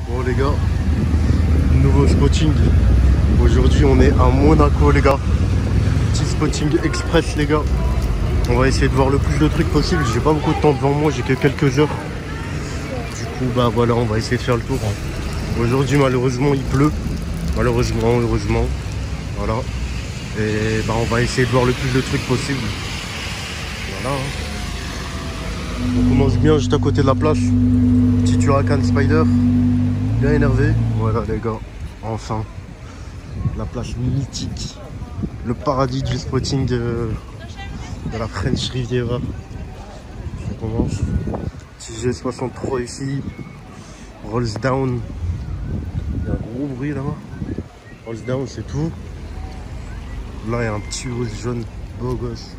Bon les gars, nouveau spotting. Aujourd'hui on est à Monaco les gars. Petit spotting express les gars. On va essayer de voir le plus de trucs possible. J'ai pas beaucoup de temps devant moi, j'ai que quelques heures. Du coup bah voilà, on va essayer de faire le tour. Aujourd'hui malheureusement il pleut. Malheureusement, heureusement. Voilà. Et bah on va essayer de voir le plus de trucs possible. Voilà. On commence bien juste à côté de la place. Petit Huracan Spider. Bien énervé. Voilà les gars. Enfin. La place mythique. Le paradis du spotting de la French Riviera. Ça commence. Petit G63 ici. Rolls down. Il y a un gros bruit là-bas. Rolls down c'est tout. Là il y a un petit russe jaune. Beau gosse.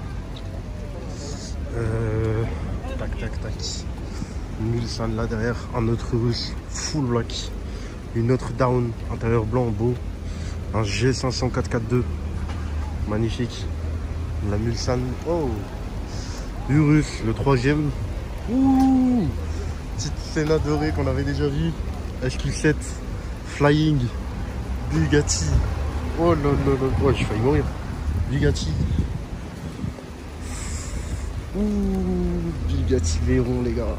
Tac tac tac. Une Mulsanne là derrière. Un autre russe. Full black. Une autre down. Intérieur blanc beau. Un G500 4x2. Magnifique. La Mulsanne. Oh. Urus, le troisième. Ouh. Petite Senna dorée qu'on avait déjà vue. HQ7. Flying. Bugatti. Oh là là là. Ouais, j'ai failli mourir. Bugatti. Ouh. Bugatti Veyron les gars.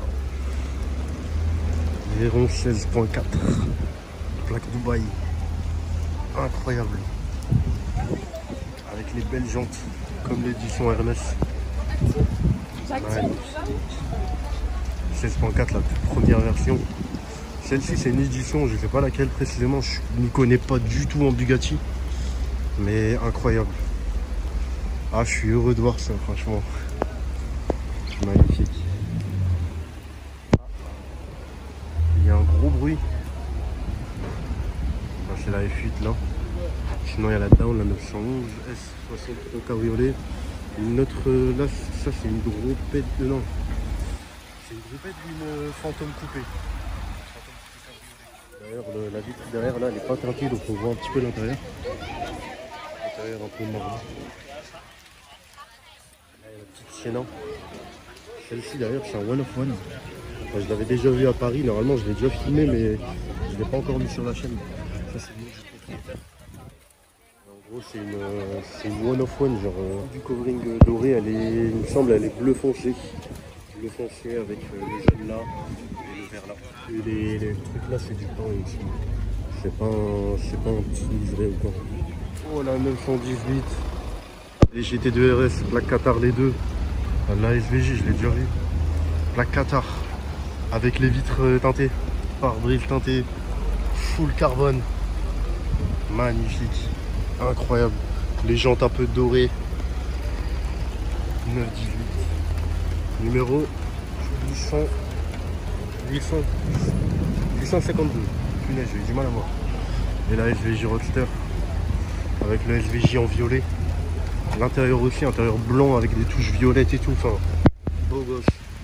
Veyron 16.4. Plaque Dubaï. Incroyable. Avec les belles jantes comme l'édition Hermès. Ouais. 16.4 la toute première version. Celle-ci c'est une édition, je ne sais pas laquelle précisément, je n'y connais pas du tout en Bugatti. Mais incroyable. Ah je suis heureux de voir ça franchement. Magnifique. Il y a un gros bruit. C'est la F8 là. Sinon il y a la down, la 911 S60 cabriolet. Une autre là, ça c'est une groupette de non. C'est une groupette d'une fantôme coupée. D'ailleurs la vitre derrière là elle est pas teintée donc on voit un petit peu l'intérieur. L'intérieur un peu marron. Là il y a la petite Sienna. Celle-ci d'ailleurs c'est un one of one. Enfin, je l'avais déjà vu à Paris, normalement je l'ai déjà filmé mais je ne l'ai pas encore mis sur la chaîne. Ça c'est le nom du propriétaire. En gros c'est une one of one, genre du covering doré, elle est, il me semble elle est bleu foncé. Bleu foncé avec le jaune là et le vert là. Et les trucs là c'est du pain ici. C'est pas un petit livré ou quoi. Oh la 918. Les GT2 RS, plaque Qatar les deux. La SVJ je l'ai déjà vu. Plaque Qatar. Avec les vitres teintées. Pare-brise teinté. Full carbone. Magnifique. Incroyable. Les jantes un peu dorées. 918. Numéro 852. Punaise, j'ai eu du mal à voir. Et la SVJ Roadster. Avec le SVJ en violet. L'intérieur aussi, intérieur blanc avec des touches violettes et tout. Enfin, beau gosse.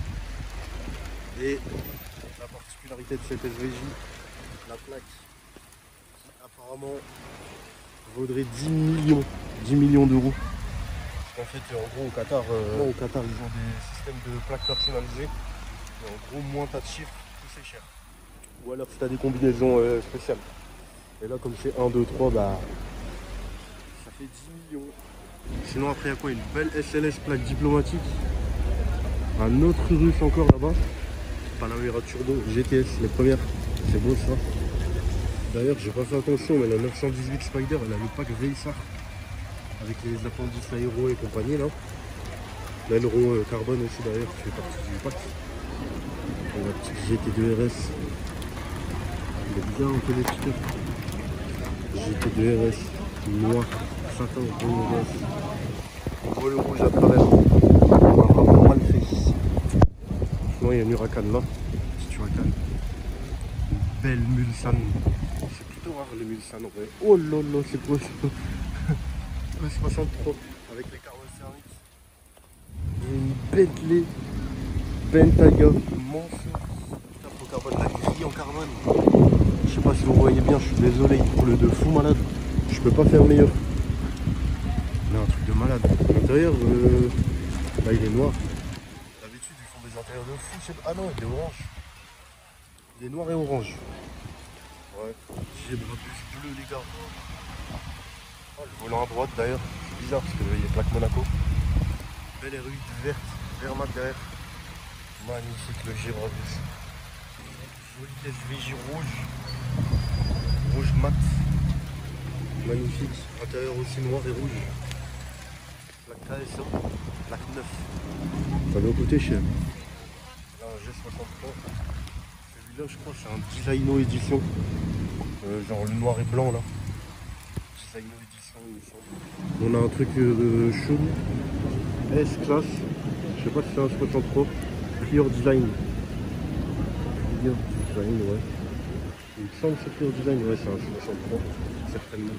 Et la particularité de cette SVJ, la plaque qui apparemment vaudrait 10 millions d'euros. En fait, en gros, au Qatar, ils ont des systèmes de plaques personnalisées. Et en gros, moins t'as de chiffres, plus c'est cher. Ou alors si t'as des combinaisons spéciales. Et là, comme c'est 1, 2, 3, bah ça fait 10 millions. Sinon, après, il y a quoi? Une belle SLS plaque diplomatique. Un autre russe encore là-bas. Panamera Turbo GTS, les premières. C'est beau ça. D'ailleurs, j'ai pas fait attention, mais la 918 Spider, elle a le pack Veissar. Avec les appendices aéro et compagnie là. L'aileron carbone aussi d'ailleurs qui fait partie du pack. Et la petite GT2 RS. Il est bien connecté. GT2 RS noir, satin, rouge rose. Le rouge à travers. On va vraiment mal fait. Sinon il y a une Huracan là. Petite Huracan. Une belle Mulsanne. C'est plutôt rare les Mulsanne en vrai. Oh là là, c'est quoi ça? 63 avec les carrosseries. Une Bentley Bentayga Monceau. Putain, carbone, la grille en carbone. Je sais pas si vous voyez bien, je suis désolé, il pleut de fou malade. Je peux pas faire meilleur. Là, un truc de malade. L'intérieur, là il est noir. D'habitude ils font des intérieurs de fou. Ah non, il est orange. Il est noir et orange. Ouais, G-Brabus bleu les gars. Oh, le volant à droite d'ailleurs, c'est bizarre parce qu'il y a plaque Monaco. Belle rue verte, vert mat derrière. Magnifique le G-Brabus. Joli SVJ rouge. Rouge mat. Magnifique. Intérieur aussi noir et rouge. Plaque KSO. Plaque 9. Ça doit coûter cher. Là un G63. Celui-là je crois c'est un Designo édition. Genre le noir et blanc là. Designo édition il me semble. On a un truc chelou. S-Class. Je sais pas si c'est un 63. Clear Design. Clear Design, ouais. Il me semble que c'est Clear Design, ouais, c'est un 63, certainement.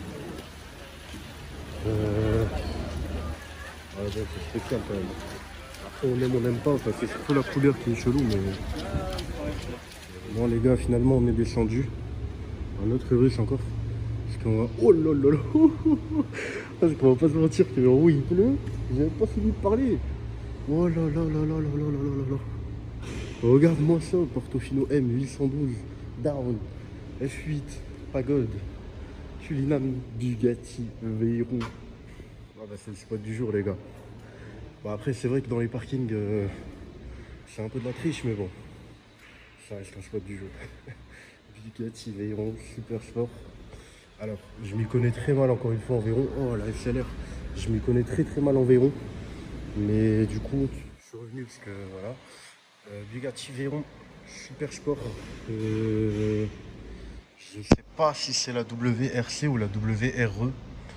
Ouais, c'est spécial quand même. Après, on n'aime pas, enfin, c'est surtout la couleur qui est chelou, mais. Bon, les gars, finalement, on est descendu. Un autre russe encore. Parce qu'on va. Oh là là là. Parce qu'on va pas se mentir que oui, il pleut. J'avais pas fini de parler. Oh là là là là là là là là là. Regarde-moi ça, Portofino M 812, Down, F8, Pagode, Suriname, Bugatti, Veyron. Ah bah c'est le spot du jour les gars. Bon après c'est vrai que dans les parkings, c'est un peu de la triche mais bon, ça reste un spot du jour. Bugatti, Veyron, super sport. Alors je m'y connais très mal encore une fois en Veyron. Oh la FCLR, je m'y connais très mal en Veyron. Mais du coup, je suis revenu parce que voilà. Bugatti Veyron, super sport. Je ne sais pas si c'est la WRC ou la WRE.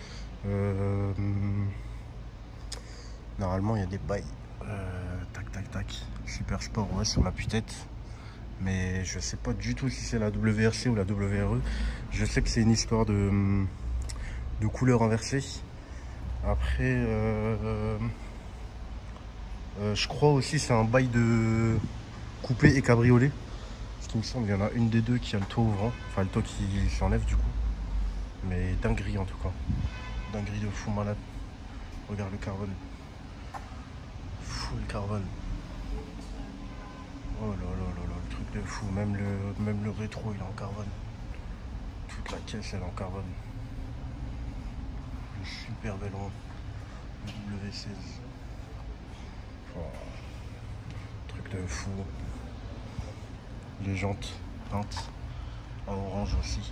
Normalement, il y a des bails. Tac, tac, tac. Super sport, ouais, sur la tête. Mais je sais pas du tout si c'est la WRC ou la WRE. Je sais que c'est une histoire de couleur inversée. Après, je crois aussi c'est un bail de coupé et cabriolet. Ce qui me semble, il y en a une des deux qui a le toit ouvrant. Enfin, le toit qui s'enlève du coup. Mais dinguerie en tout cas. Dinguerie de fou malade. Regarde le carbone. Full carbone. Oh là là là là, le truc de fou. Même le rétro, il est en carbone. Toute la caisse, elle est en carbone. Une super belle rond. W16. Oh, truc de fou. Les jantes peintes en orange aussi.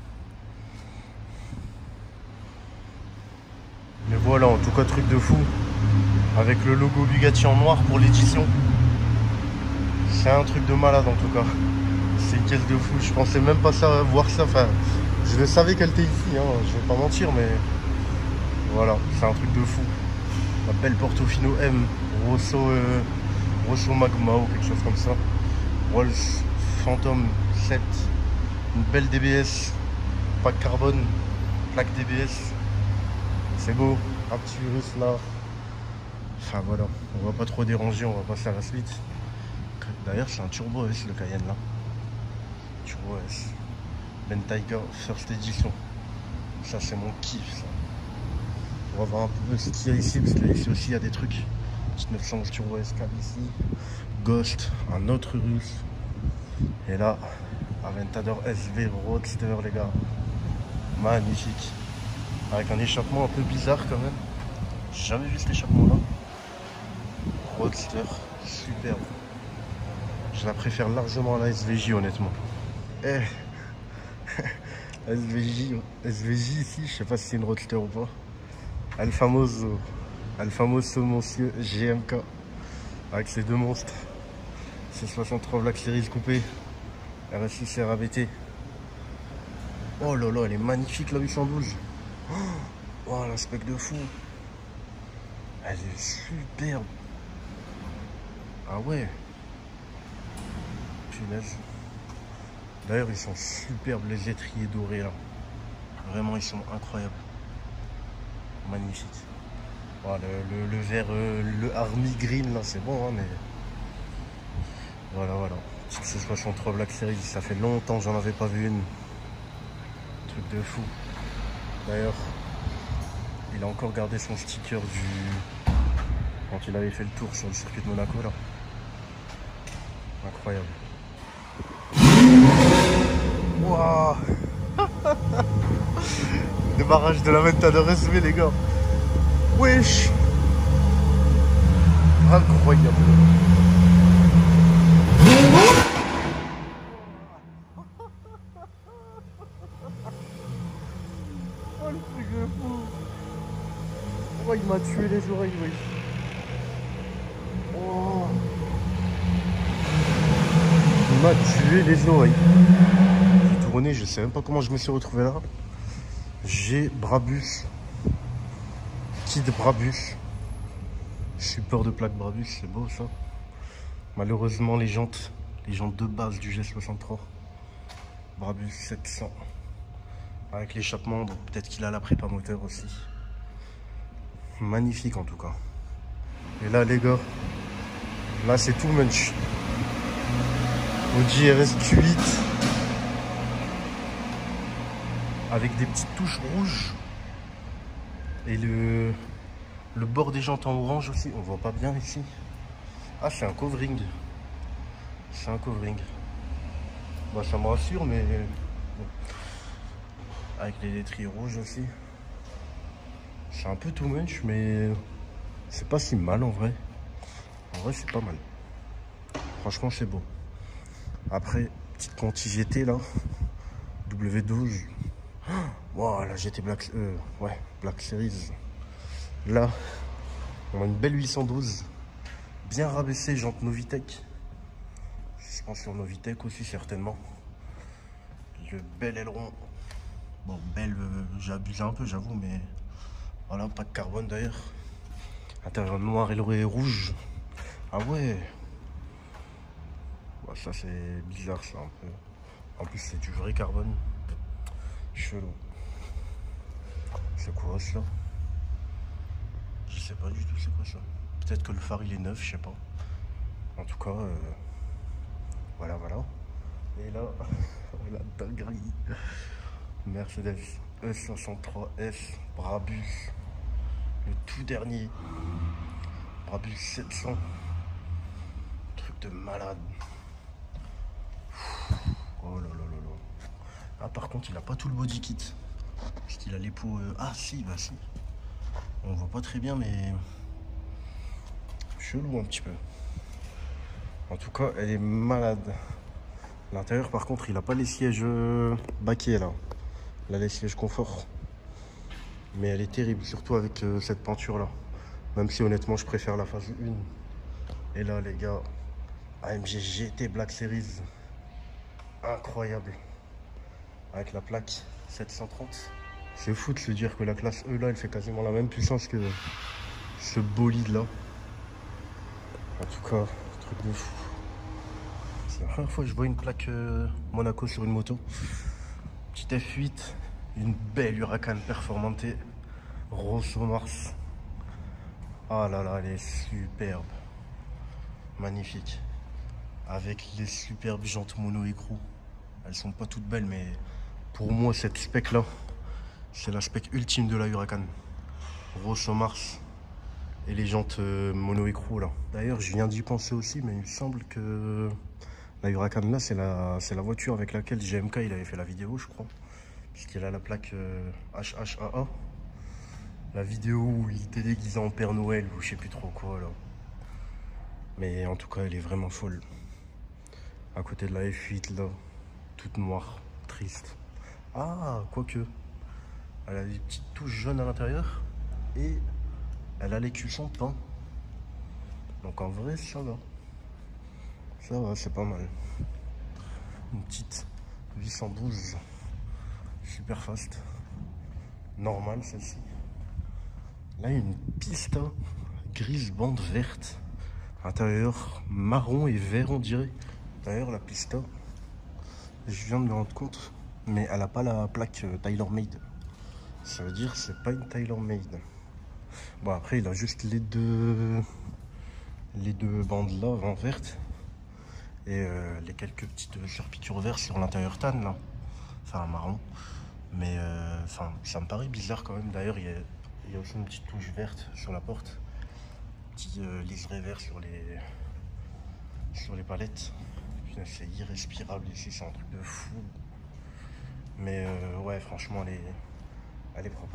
Mais voilà, en tout cas, truc de fou. Avec le logo Bugatti en noir pour l'édition. C'est un truc de malade en tout cas. C'est une caisse de fou. Je pensais même pas ça, voir ça. Enfin, je le savais qu'elle était ici, hein. Je vais pas mentir, mais voilà, c'est un truc de fou. La belle Portofino M, Rosso Magma ou quelque chose comme ça. Rolls Phantom 7, une belle DBS, pack carbone, plaque DBS. C'est beau, un petit russe là. Enfin voilà, on va pas trop déranger, on va passer à la suite. D'ailleurs c'est un Turbo S le Cayenne là. Turbo S. Bentayga First Edition. Ça c'est mon kiff ça. On va voir un peu ce qu'il y a ici, parce qu'ici aussi il y a des trucs. 911 Turbo S cab ici. Ghost, un autre russe. Et là, Aventador SV Roadster les gars. Magnifique. Avec un échappement un peu bizarre quand même. J'ai jamais vu cet échappement là. Roadster, superbe. Je la préfère largement à la SVJ honnêtement. Eh SVJ ici, je sais pas si c'est une Roadster ou pas. El famoso monsieur GMK. Avec ces deux monstres. C63 Black Series coupé. RS6 RABT. Oh là là, elle est magnifique la 812. Oh, l'aspect de fou. Elle est superbe. Ah ouais. Punaise. D'ailleurs, ils sont superbes les étriers dorés là. Vraiment, ils sont incroyables. Magnifique. Oh, le vert, le Army Green là, c'est bon, hein, mais. Voilà, voilà. C63 Black Series, ça fait longtemps que j'en avais pas vu une. Truc de fou. D'ailleurs, il a encore gardé son sticker quand il avait fait le tour sur le circuit de Monaco là. Incroyable. Waouh. barrage de la Venta de Resme, les gars. Wesh. Incroyable. Oh le truc de fou. Oh il m'a tué les oreilles, oui. Oh. Il m'a tué les oreilles. J'ai tourné, je sais même pas comment je me suis retrouvé là. J'ai Brabus. Kid Brabus. Support de plaque Brabus, c'est beau ça. Malheureusement les jantes de base du G63. Brabus 700. Avec l'échappement, donc peut-être qu'il a la prépa moteur aussi. Magnifique en tout cas. Et là les gars, là c'est tout munch. Audi RS8 avec des petites touches rouges. Et le bord des jantes en orange aussi, on voit pas bien ici. Ah c'est un covering. C'est un covering. Bah ça me rassure mais bon. Avec les laiteries rouges aussi. C'est un peu too much mais c'est pas si mal en vrai. En vrai c'est pas mal. Franchement c'est beau. Après, petite conti GT là. W12. Wow, la GT Black, ouais, Black Series. Là, on a une belle 812. Bien rabaissée, jante Novitec. Suspension Novitec aussi, certainement. Le bel aileron. Bon, belle, j'ai abusé un peu, j'avoue, mais voilà, pas de carbone d'ailleurs. Intérieur noir et l'oreille rouge. Ah ouais. Bah, ça, c'est bizarre, ça, un peu. En plus, c'est du vrai carbone. Chelou. C'est quoi ça? Je sais pas du tout c'est quoi ça. Peut-être que le phare il est neuf, je sais pas. En tout cas, voilà. Et là, la dinguerie. Mercedes E63S Brabus. Le tout dernier. Brabus 700. Truc de malade. Oh là là là là. Ah par contre il a pas tout le body kit. Parce qu'il a les pots... Ah si, bah si. On voit pas très bien mais... Chelou un petit peu. En tout cas, elle est malade. L'intérieur, par contre, il a pas les sièges baquets là. Il a les sièges confort. Mais elle est terrible, surtout avec cette peinture là. Même si honnêtement, je préfère la phase 1. Et là, les gars, AMG GT Black Series. Incroyable. Avec la plaque 730. C'est fou de se dire que la classe E là, elle fait quasiment la même puissance que ce bolide là. En tout cas, truc de fou. C'est la première fois que je vois une plaque Monaco sur une moto. Petite F8, une belle Huracan Performante Rosso Mars. Ah là là, elle est superbe. Magnifique. Avec les superbes jantes mono écrou. Elles sont pas toutes belles, mais pour moi, cette spec là, c'est la spec ultime de la Huracan. Rosso Mars. Et les jantes mono écrou là. D'ailleurs, je viens d'y penser aussi, mais il me semble que la Huracan là, c'est la voiture avec laquelle GMK il avait fait la vidéo, je crois. Puisqu'il a la plaque HHAA. La vidéo où il était déguisé en Père Noël ou je sais plus trop quoi là. Mais en tout cas, elle est vraiment folle. À côté de la F8 là, toute noire, triste. Ah, quoique. Elle a des petites touches jaunes à l'intérieur. Et elle a les cuissons peints. Donc en vrai, ça va. Ça va, c'est pas mal. Une petite 812. Super fast. Normale celle-ci. Là, une pista grise bande verte. Intérieur marron et vert, on dirait. D'ailleurs, la pista, je viens de me rendre compte, mais elle n'a pas la plaque TaylorMade. Ça veut dire que c'est pas une TaylorMade. Bon, après, il a juste les deux bandes là, en verte. Et les quelques petites surpiqûres vertes sur l'intérieur tan, là. Enfin, marron. Mais, enfin, ça me paraît bizarre quand même. D'ailleurs, il y a aussi une petite touche verte sur la porte. Petit liseré vert sur les palettes. C'est irrespirable ici, c'est un truc de fou. Mais ouais, franchement, Elle est propre.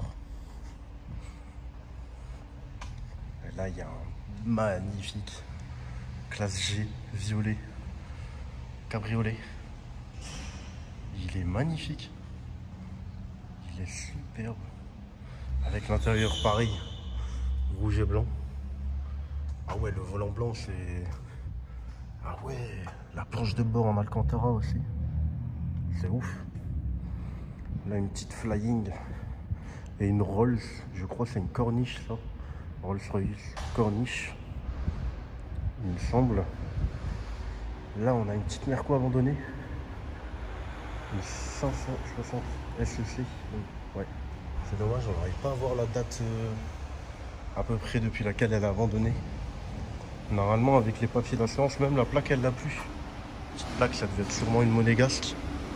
Et là, il y a un magnifique classe G violet cabriolet. Il est magnifique. Il est superbe. Avec l'intérieur pareil, rouge et blanc. Ah ouais, le volant blanc, c'est... Ah ouais, la planche de bord en Alcantara aussi. C'est ouf. Là, une petite Flying et une Rolls. Je crois que c'est une Corniche, ça. Rolls-Royce Corniche, il me semble. Là, on a une petite Merco abandonnée. Une 560 SEC. Ouais. C'est dommage, on n'arrive pas à voir la date à peu près depuis laquelle elle a abandonné. Normalement, avec les papiers d'assurance, même la plaque, elle l'a plus. Petite plaque, ça devait être sûrement une monégasque.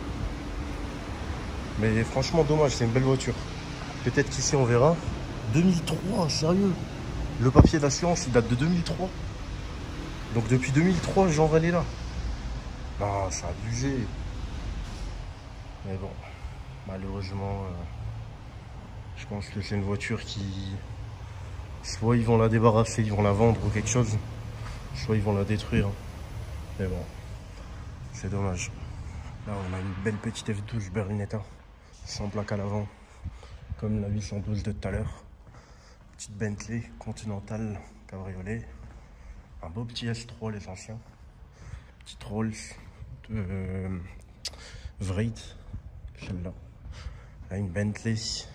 Mais franchement, dommage, c'est une belle voiture. Peut-être qu'ici, on verra. 2003, sérieux. Le papier d'assurance, il date de 2003. Donc depuis 2003, genre, elle est là. Non, c'est abusé. Mais bon, malheureusement, je pense que c'est une voiture qui... Soit ils vont la débarrasser, ils vont la vendre ou quelque chose. Soit ils vont la détruire. Mais bon, c'est dommage. Là, on a une belle petite F12 Berlinetta. Sans plaque à l'avant. Comme la 812 de tout à l'heure. Petite Bentley Continental cabriolet. Un beau petit S3 les anciens. Petite Rolls de Wright. Celle-là. Là une Bentley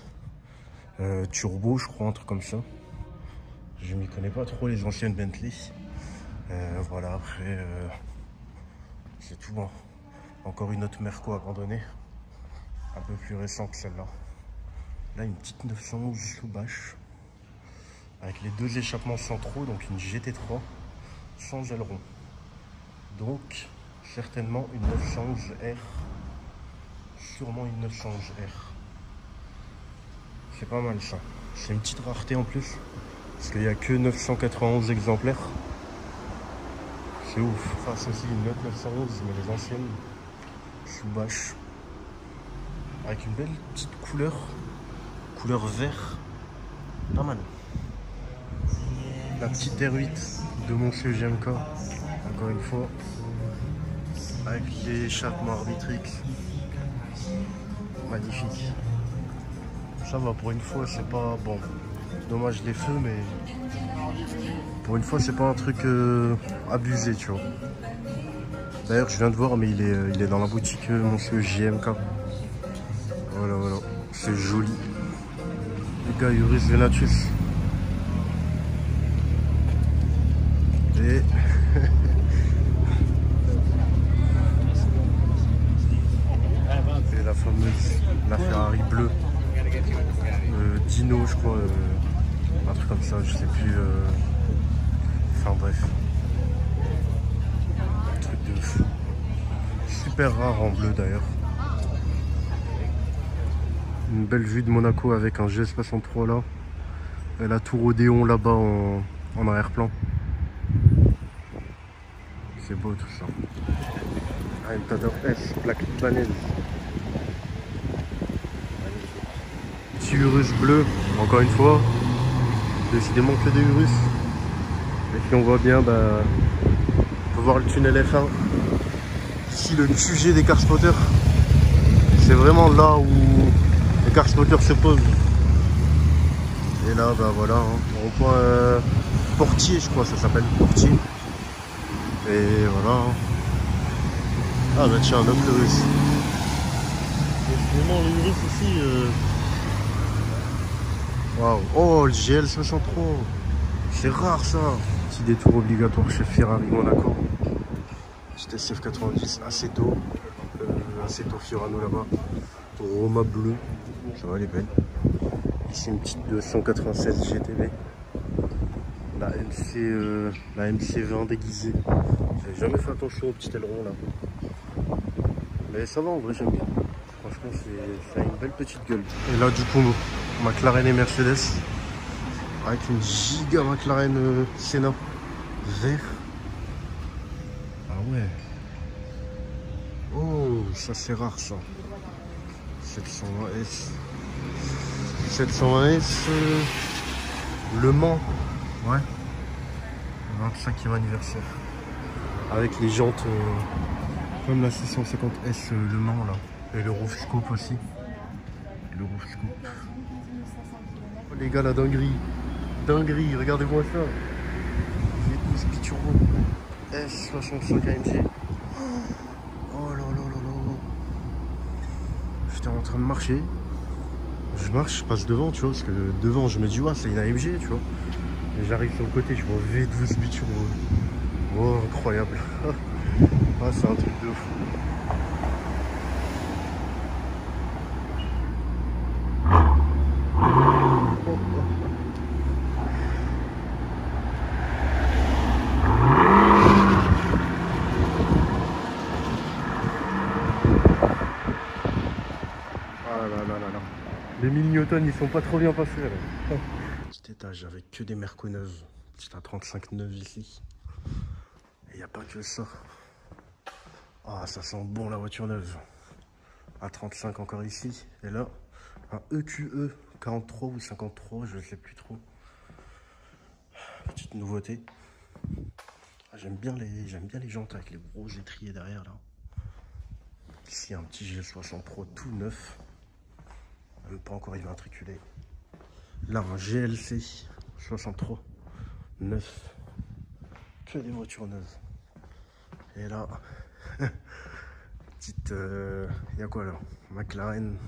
turbo je crois, un truc comme ça. Je m'y connais pas trop les anciennes Bentley. Voilà, après c'est tout bon. Encore une autre Merco abandonnée. Un peu plus récente que celle-là. Là une petite 911 sous bâche. Avec les deux échappements centraux, donc une GT3 sans aileron. Donc certainement une 911R. Sûrement une 911R. C'est pas mal ça. C'est une petite rareté en plus. Parce qu'il n'y a que 991 exemplaires. C'est ouf. Face aussi une autre 911, mais les anciennes. Sous bâche. Avec une belle petite couleur. Couleur vert. Pas mal. La petite R8 de Monsieur GMK. Encore une fois. Avec l'échappement Arbitrix. Magnifique. Ça va, pour une fois, c'est pas... Bon, dommage les feux, mais... Pour une fois, c'est pas un truc abusé, tu vois. D'ailleurs, je viens de voir, mais il est dans la boutique Monsieur JMK. Voilà, voilà. C'est joli. Les gars, Urus Venatus. Et... Et la fameuse, la Ferrari bleue. Dino, je crois. Un truc comme ça, je sais plus. Enfin bref. Un truc de fou. Super rare en bleu d'ailleurs. Une belle vue de Monaco avec un GS63 là. Et la tour Odéon là-bas en arrière-plan. C'est beau tout ça. Ah, une Tador S, plaque libanaise. Petit Urus bleu, encore une fois. Décidément que des Urus. Et puis on voit bien, bah, on peut voir le tunnel F1. Ici le QG des car spotters. C'est vraiment là où les car spotters se posent. Et là, bah voilà, hein, au point Portier, je crois, ça s'appelle Portier. Et voilà. Hein. Ah bah tiens, un autre Urus. Décidément les Urus ici. Waouh. Oh, le GL63. C'est rare ça. Petit détour obligatoire chez Ferrari Monaco. Petit SF90, Assetto. Assetto Fiorano là-bas. Roma bleu. Ça va, elle est belle. Ici une petite 296 GTB. La MC20 déguisée. J'avais jamais fait attention au petit aileron là. Mais ça va en vrai, j'aime bien. Franchement, ça a une belle petite gueule. Et là, du coup, McLaren et Mercedes. Avec une giga McLaren Senna vert. Ah ouais. Oh, ça c'est rare ça. 720S. 720S, Le Mans, ouais, 25e anniversaire, avec les jantes comme la 650S Le Mans là, et le roof scoop aussi, le roof scoop. Oh, les gars, la dinguerie, regardez-moi ça, V12 biturbo S65 AMG. Oh là là là là, j'étais en train de marcher. Je marche, je passe devant, tu vois, parce que devant, je me dis, ouais, c'est une AMG, tu vois. Et j'arrive sur le côté, je vois V12 biturbo. Oh, incroyable. Ah, c'est un truc de fou. Ah là là là là. Les 1000 Newton, ils sont pas trop bien passés là. Petit étage avec que des Merco neuves. C'est à 35 neuves ici. Et il n'y a pas que ça. Ah, ça sent bon la voiture neuve. À 35 encore ici. Et là, un EQE 43 ou 53, je ne sais plus trop. Petite nouveauté. Ah, j'aime bien les jantes avec les gros étriers derrière là. Ici, un petit G60 Pro tout neuf. Même pas encore immatriculé. Là, un GLC 63 neuf. Que des voitures neuves. Et là, petite, y a quoi là? McLaren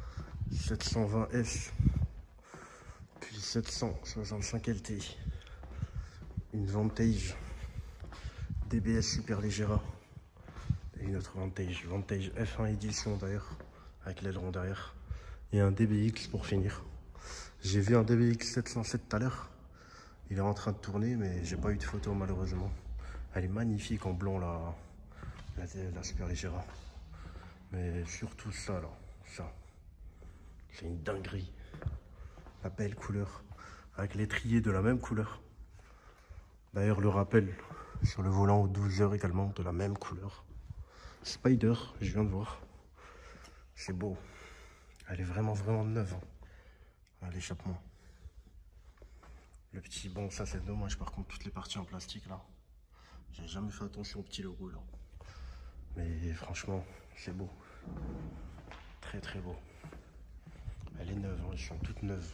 720S, puis 765 LT, une Vantage DBS Superleggera et une autre Vantage F1 édition d'ailleurs, avec l'aileron derrière, et un DBX pour finir. J'ai vu un DBX 707 tout à l'heure, il est en train de tourner, mais j'ai pas eu de photo malheureusement. Elle est magnifique en blanc la Superleggera. Mais surtout ça là, ça. C'est une dinguerie. La belle couleur. Avec l'étrier de la même couleur. D'ailleurs le rappel sur le volant aux 12 heures également de la même couleur. Spider, je viens de voir. C'est beau. Elle est vraiment neuve. Hein. L'échappement. Le petit, bon ça c'est dommage par contre toutes les parties en plastique là. J'ai jamais fait attention au petit logo là. Mais franchement, c'est beau. Très très beau. Elle est neuve, hein, elles sont toutes neuves.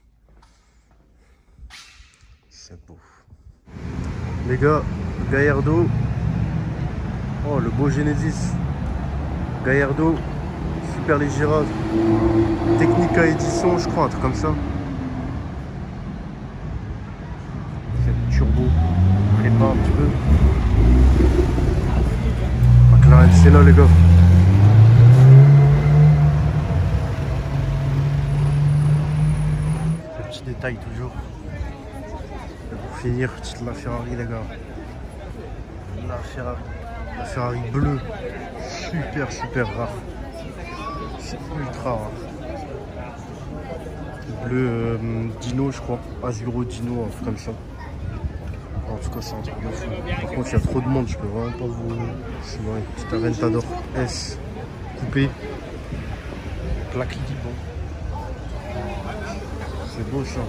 C'est beau. Les gars, Gallardo. Oh, le beau Genesis. Gallardo, Superleggera, Technica Edition, je crois, un truc comme ça. Cette turbo, prépa un petit peu. McLaren, c'est là les gars. Ce petit détail toujours. Et pour finir, petite la Ferrari les gars. La Ferrari bleue. Super rare. C'est ultra rare. Bleu Dino je crois. Azuro Dino, un truc comme ça. En tout cas c'est un truc de fou. Par contre il y a trop de monde, je peux vraiment pas vous... C'est vrai, petite Aventador S coupé. Plaque libre. C'est beau ça.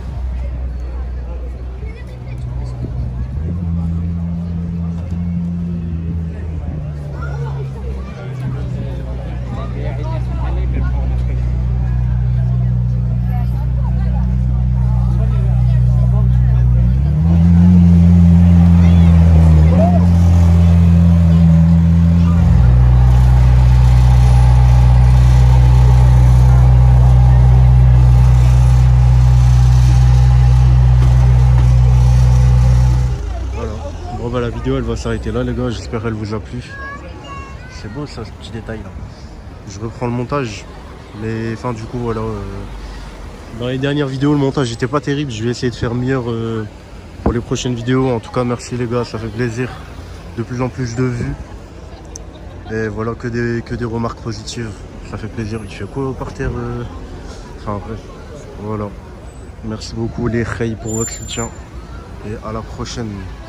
Bon bah la vidéo elle va s'arrêter là les gars, j'espère qu'elle vous a plu. C'est beau ça, ce petit détail là. Je reprends le montage, mais enfin du coup voilà. Dans les dernières vidéos le montage n'était pas terrible, je vais essayer de faire meilleur pour les prochaines vidéos. En tout cas merci les gars, ça fait plaisir. De plus en plus de vues. Et voilà, que des remarques positives. Ça fait plaisir. Il fait quoi par terre Enfin bref, voilà. Merci beaucoup les Khay pour votre soutien. Et à la prochaine.